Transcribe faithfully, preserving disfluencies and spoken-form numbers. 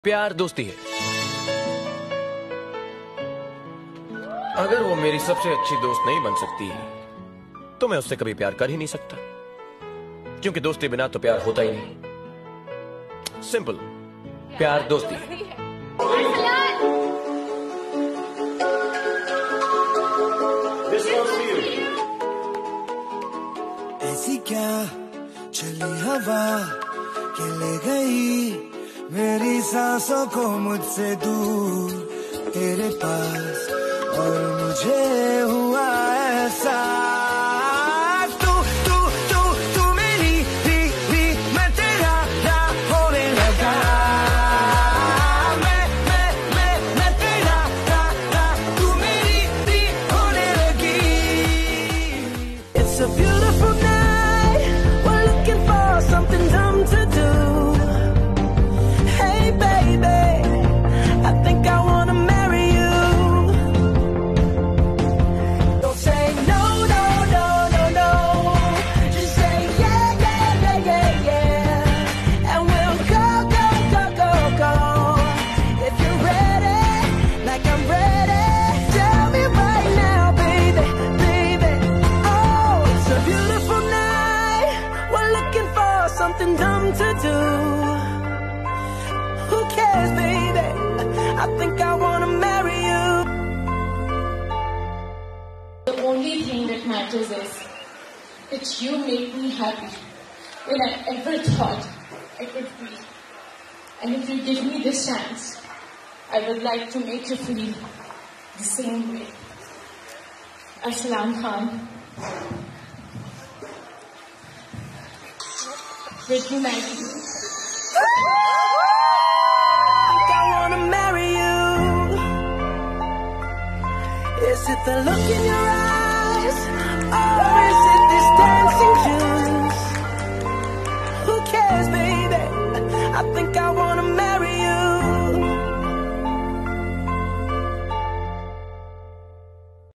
प्यार दोस्ती है। अगर वो मेरी सबसे अच्छी दोस्त नहीं बन सकती तो मैं उससे कभी प्यार कर ही नहीं सकता, क्योंकि दोस्ती बिना तो प्यार होता ही नहीं। सिंपल, प्यार दोस्ती है। ऐसी क्या चली हवा के ले गई मेरी सांसों को मुझसे दूर तेरे पास, और मुझे हुआ ऐसा तू तू तू तू मेरी भी भी मैं तेरा ना होने लगा, मैं मैं मैं मैं तेरा ना ना तू मेरी भी होने लगी। It's a beautiful night, we're looking for something dumb to do. Something dumb to do. Who cares, baby? I think I wanna marry you. The only thing that matters is that you make me happy when I ever thought I could be. And if you give me this chance, I would like to make you feel the same way. Arslan Khan. Would you marry me? I wanna marry you. Is it the look in your eyes? Oh,